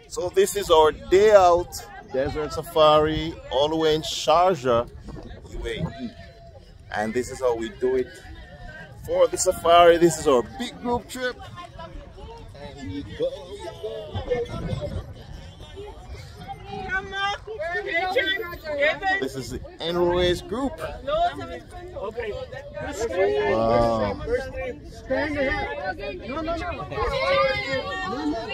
So this is our day out desert safari all the way in Sharjah, UAE. And this is how we do it for the safari. This is our big group trip. And we go. This is the Enroes group. Okay. Wow. Stand ahead. No.